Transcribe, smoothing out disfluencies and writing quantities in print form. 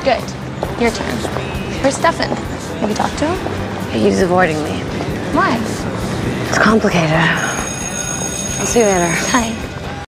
Good. Your turn. Where's Stefan? Have you talked to him? He's avoiding me. Why? It's complicated. I'll see you later. Hi.